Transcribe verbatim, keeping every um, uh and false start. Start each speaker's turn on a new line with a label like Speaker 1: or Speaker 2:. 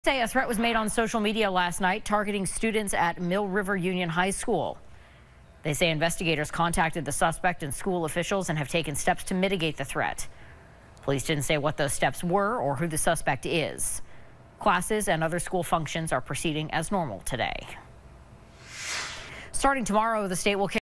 Speaker 1: Say a threat was made on social media last night targeting students at Mill River Union High School. They say investigators contacted the suspect and school officials and have taken steps to mitigate the threat. Police didn't say what those steps were or who the suspect is. Classes and other school functions are proceeding as normal today. Starting tomorrow, the state will